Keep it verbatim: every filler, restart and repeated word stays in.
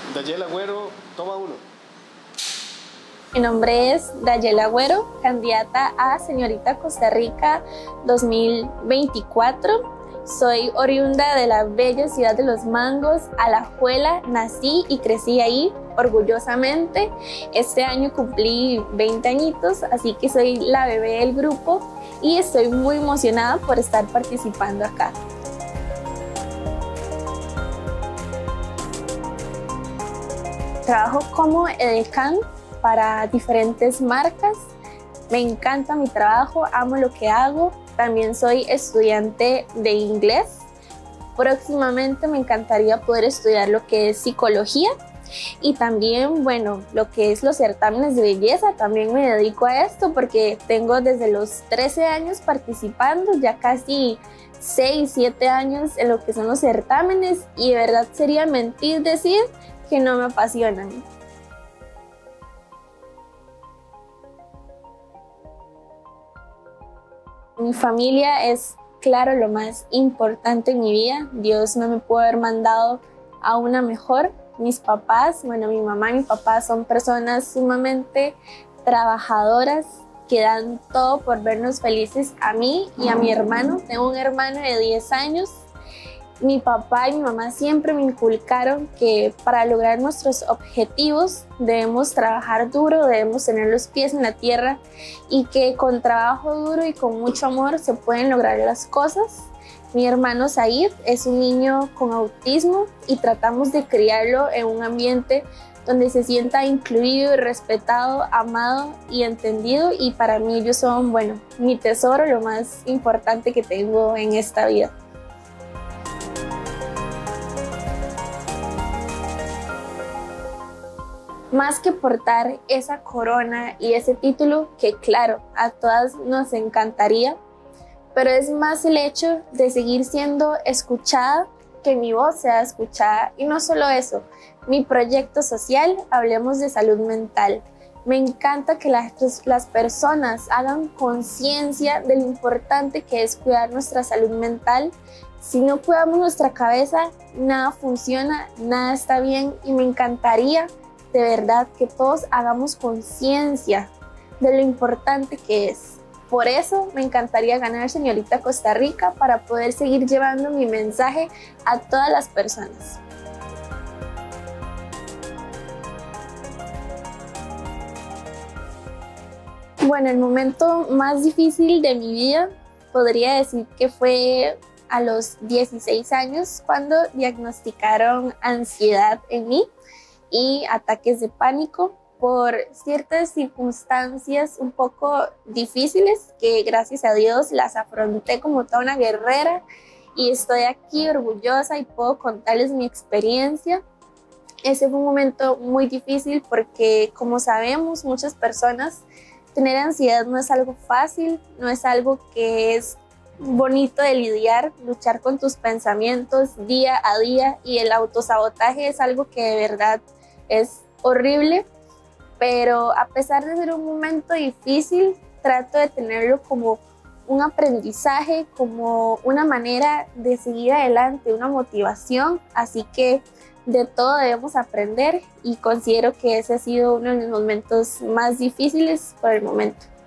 Dayel Agüero, toma uno. Mi nombre es Dayel Agüero, candidata a Señorita Costa Rica dos mil veinticuatro. Soy oriunda de la bella ciudad de Los Mangos, Alajuela. Nací y crecí ahí orgullosamente. Este año cumplí veinte añitos, así que soy la bebé del grupo y estoy muy emocionada por estar participando acá. Trabajo como edecán para diferentes marcas. Me encanta mi trabajo, amo lo que hago. También soy estudiante de inglés. Próximamente me encantaría poder estudiar lo que es psicología y también, bueno, lo que es los certámenes de belleza. También me dedico a esto porque tengo desde los trece años participando, ya casi seis, siete años en lo que son los certámenes, y de verdad sería mentir decir que no me apasionan. Mi familia es, claro, lo más importante en mi vida. Dios no me pudo haber mandado a una mejor. Mis papás, bueno, mi mamá y mi papá son personas sumamente trabajadoras que dan todo por vernos felices a mí y a mi hermano. Tengo un hermano de diez años. Mi papá y mi mamá siempre me inculcaron que para lograr nuestros objetivos debemos trabajar duro, debemos tener los pies en la tierra y que con trabajo duro y con mucho amor se pueden lograr las cosas. Mi hermano Said es un niño con autismo y tratamos de criarlo en un ambiente donde se sienta incluido, respetado, amado y entendido, y para mí ellos son, bueno, mi tesoro, lo más importante que tengo en esta vida. Más que portar esa corona y ese título, que claro, a todas nos encantaría, pero es más el hecho de seguir siendo escuchada, que mi voz sea escuchada. Y no solo eso, mi proyecto social, Hablemos de Salud Mental. Me encanta que las, las personas hagan conciencia de lo importante que es cuidar nuestra salud mental. Si no cuidamos nuestra cabeza, nada funciona, nada está bien, y me encantaría de verdad que todos hagamos conciencia de lo importante que es. Por eso me encantaría ganar Señorita Costa Rica, para poder seguir llevando mi mensaje a todas las personas. Bueno, el momento más difícil de mi vida podría decir que fue a los dieciséis años, cuando diagnosticaron ansiedad en mí y ataques de pánico por ciertas circunstancias un poco difíciles que gracias a Dios las afronté como toda una guerrera, y estoy aquí orgullosa y puedo contarles mi experiencia. Ese fue un momento muy difícil porque, como sabemos muchas personas, tener ansiedad no es algo fácil, no es algo que es bonito de lidiar. Luchar con tus pensamientos día a día y el autosabotaje es algo que de verdad es horrible, pero a pesar de ser un momento difícil, trato de tenerlo como un aprendizaje, como una manera de seguir adelante, una motivación. Así que de todo debemos aprender, y considero que ese ha sido uno de los momentos más difíciles por el momento.